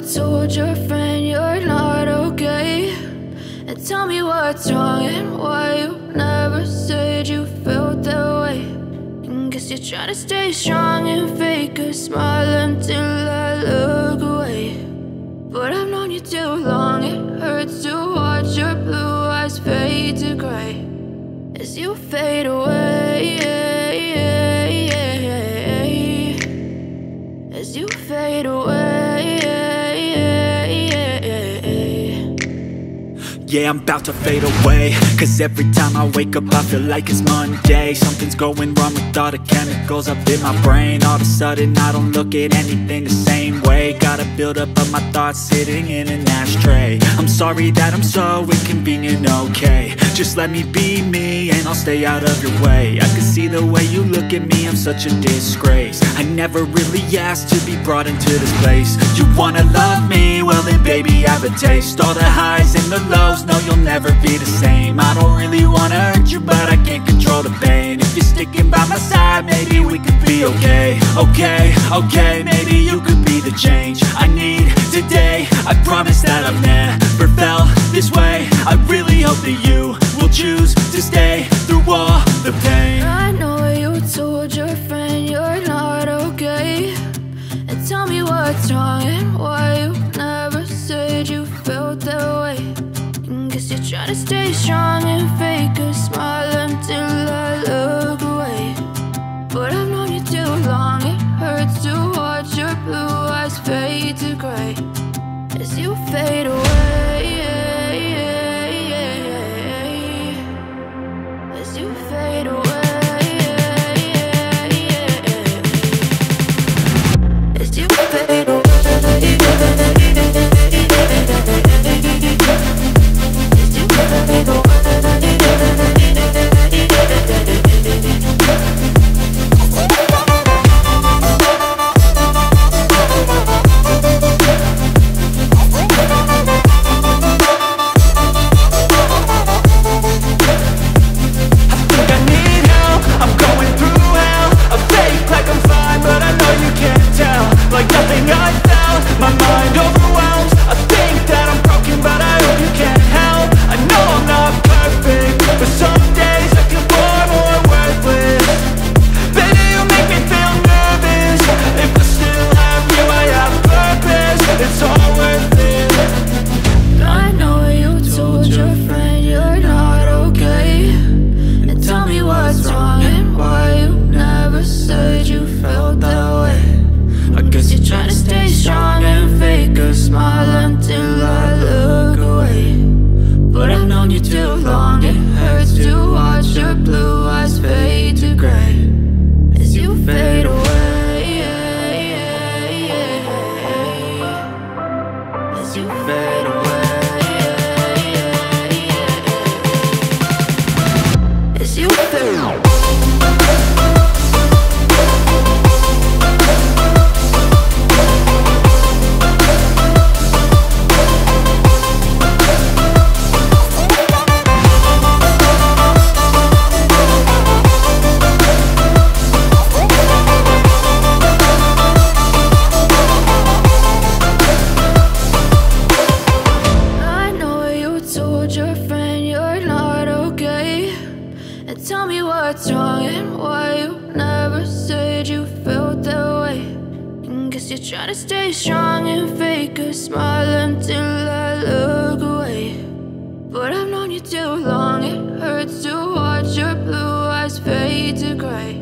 told your friend you're not okay, and tell me what's wrong and why you never said you felt that way. And guess you're trying to stay strong and fake a smile until I look away. But I've known you too long, it hurts to watch your blue eyes fade to gray as you fade away, as you fade away. Yeah, I'm about to fade away, cause every time I wake up I feel like it's Monday. Something's going wrong with all the chemicals up in my brain. All of a sudden I don't look at anything the same way. Gotta build up of my thoughts sitting in an ashtray. I'm sorry that I'm so inconvenient, okay. Just let me be me and I'll stay out of your way. I can see the way you look at me, I'm such a disgrace. I never really asked to be brought into this place. You wanna love me? Well then baby, have a taste. All the highs and the lows, no, you'll never be the same. I don't really wanna hurt you, but I can't control the pain. If you're sticking by my side, maybe we could be okay. Okay, maybe you could be the change I need today. I promise that I've never felt this way. I really hope that you will choose to stay through all the pain. I know you told your friend you're not okay, and tell me what's wrong and why you never said you felt that way. Guess you're trying to stay strong and fake a smile until I look away. But I've known you too long, it hurts to watch your blue eyes fade to gray as you fade away, as you fade away, as you fade away. Try to stay strong and fake a smile until I look away. But I've known you too long, it hurts to watch your blue eyes fade to gray.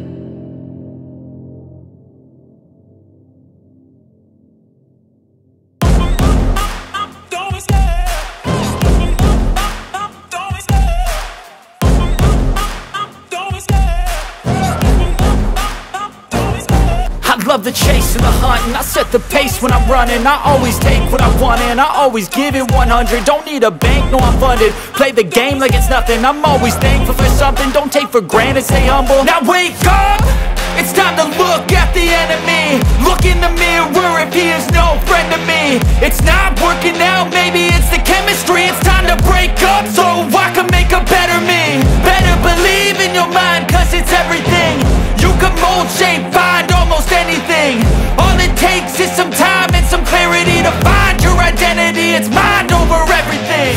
Love the chase and the hunt, and I set the pace when I'm running. I always take what I want and I always give it 100. Don't need a bank, no I'm funded. Play the game like it's nothing. I'm always thankful for something. Don't take for granted, stay humble. Now wake up! It's time to look at the enemy. Look in the mirror if he is no friend to me. It's not working out, maybe it's the chemistry. It's time to break up so I can make a better me. Better believe in your mind, cause it's everything. You can mold, shape, find almost anything. All it takes is some time and some clarity to find identity, it's mind over everything.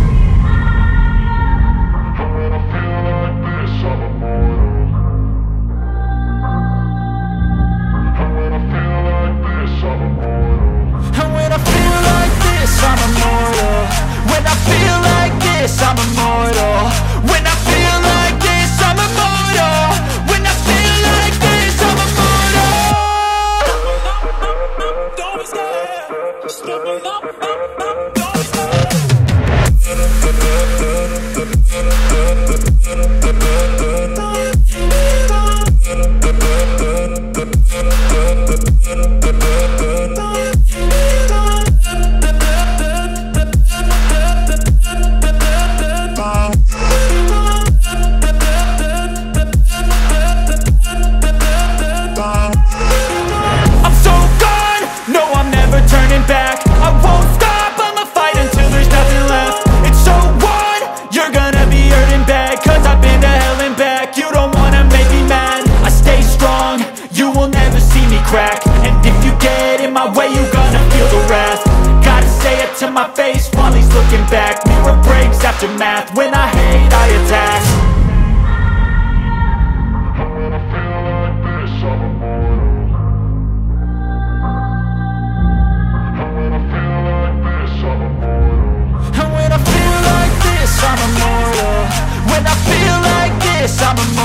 And when I feel like this, I'm immortal. When I feel like this, I'm immortal. When I feel like this, I'm immortal. When I feel like this, I'm immortal. Don't be scared. Just level up. Don't be scared. Turning back, I won't stop, I'ma fight until there's nothing left. It's so on, you're gonna be hurting bad, cause I've been to hell and back. You don't wanna make me mad, I stay strong, you will never see me crack. And if you get in my way, you're gonna feel the wrath. Gotta say it to my face while he's looking back. Mirror breaks after math, when I hate I attack. I'm immortal. When I feel like this, I'm immortal.